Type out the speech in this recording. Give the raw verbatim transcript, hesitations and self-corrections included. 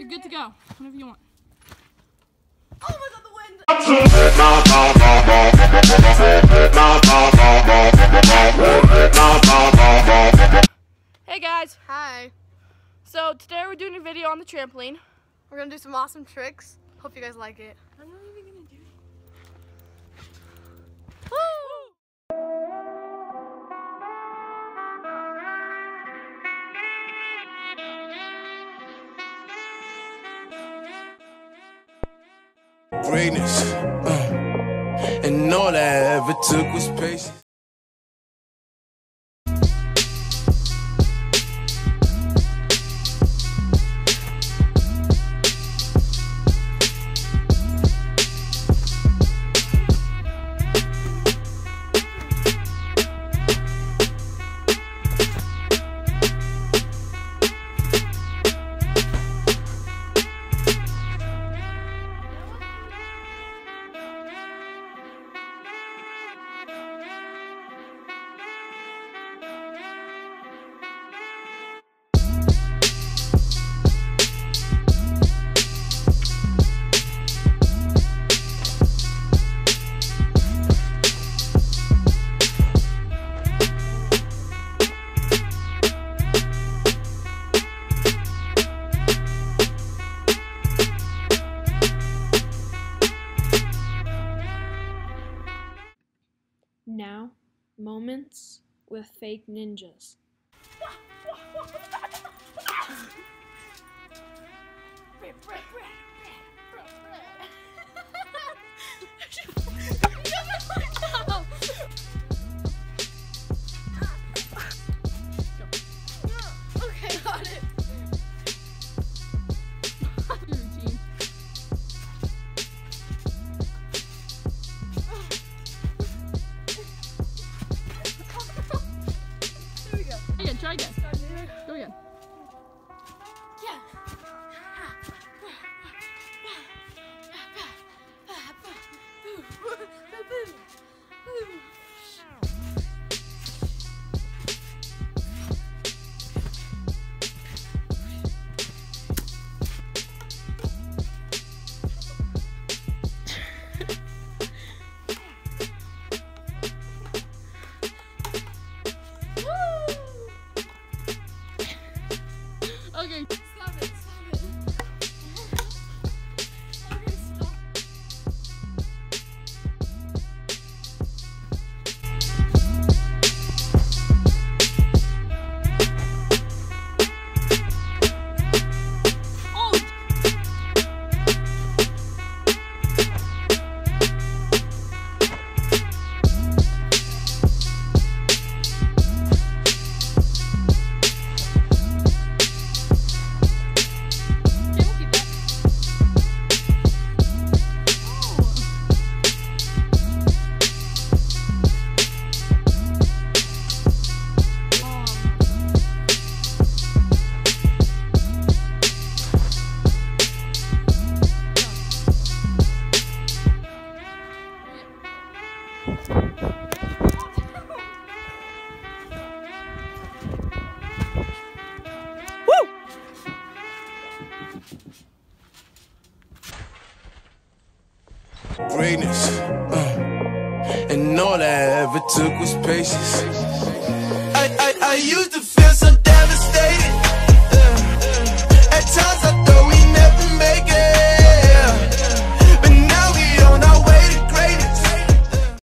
You're good to go. Whenever you want. Oh my god, the wind! Hey guys. Hi. So today we're doing a video on the trampoline. We're gonna do some awesome tricks. Hope you guys like it. I'm not even gonna do it. Greatness, uh, and all I ever took was patience. Now, moments with fake ninjas. Okay, got it. Again, try again. Go again. Yeah. Okay. Stop it, stop it. Okay, stop. Oh! Greatness, uh, and all I ever took was patience. I, I, I used to feel so devastated.